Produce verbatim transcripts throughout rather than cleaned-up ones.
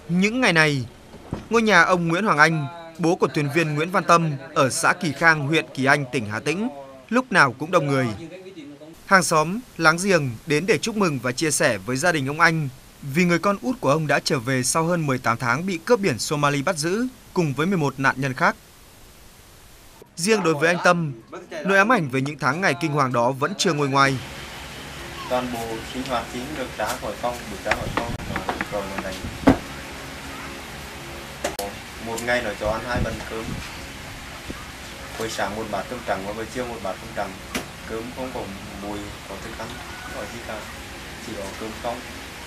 Những ngày này, ngôi nhà ông Nguyễn Hoàng Anh, bố của thuyền viên Nguyễn Văn Tâm ở xã Kỳ Khang, huyện Kỳ Anh, tỉnh Hà Tĩnh, lúc nào cũng đông người. Hàng xóm, láng giềng đến để chúc mừng và chia sẻ với gia đình ông Anh vì người con út của ông đã trở về sau hơn mười tám tháng bị cướp biển Somali bắt giữ cùng với mười một nạn nhân khác. Riêng đối với anh Tâm, nỗi ám ảnh về những tháng ngày kinh hoàng đó vẫn chưa nguôi ngoai. Toàn bộ sinh hoạt chính được trả khỏi phòng, được trả khỏi phòng rồi nó đánh. Một ngày nó cho ăn hai bữa cơm. Buổi sáng một bát cơm trắng và buổi chiều một bát cơm trắng. Cơm không có mùi, có thức ăn, không có gì cả, chỉ có cơm không.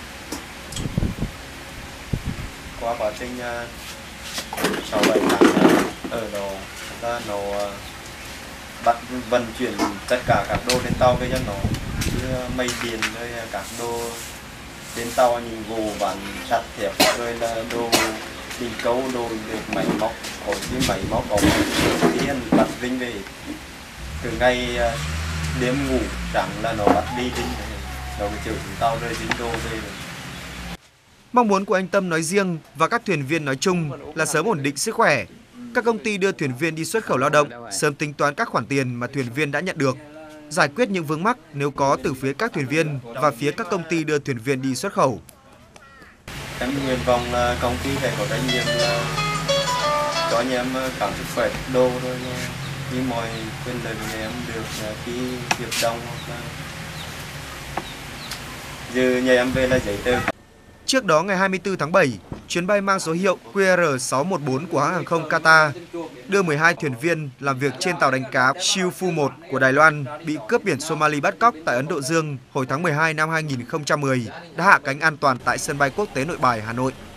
Qua quá trình sáu bảy tháng ở đó là nó bắt vận chuyển tất cả các đồ lên tàu về cho nó, như mây điện rồi các đồ trên tàu, những gỗ ván sắt thép rồi là đồ đình câu, đồ được máy móc, có những máy móc có tiền bắt vinh về. Từ ngày đêm ngủ trắng là nó bắt đi vinh, nó chở tàu rồi dính đồ về. Mong muốn của anh Tâm nói riêng và các thuyền viên nói chung là sớm ổn định sức khỏe. Các công ty đưa thuyền viên đi xuất khẩu lao động sớm tính toán các khoản tiền mà thuyền viên đã nhận được, giải quyết những vướng mắc nếu có từ phía các thuyền viên và phía các công ty đưa thuyền viên đi xuất khẩu. Em nguyện vọng là công ty phải có trách nhiệm là cho anh em cảm sức khỏe đồ rồi như mọi quyền lợi của em được khi hiệp đồng hoặc là giờ nhà em về là giấy tờ. Trước đó ngày hai mươi tư tháng bảy, chuyến bay mang số hiệu Q R sáu một bốn của hãng hàng không Qatar đưa mười hai thuyền viên làm việc trên tàu đánh cá Shifu một của Đài Loan bị cướp biển Somali bắt cóc tại Ấn Độ Dương hồi tháng mười hai năm hai nghìn không trăm mười đã hạ cánh an toàn tại sân bay quốc tế Nội Bài, Hà Nội.